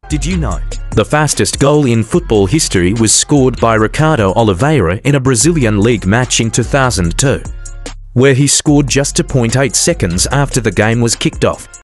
Did you know? The fastest goal in football history was scored by Ricardo Oliveira in a Brazilian league match in 2002, where he scored just 2.8 seconds after the game was kicked off.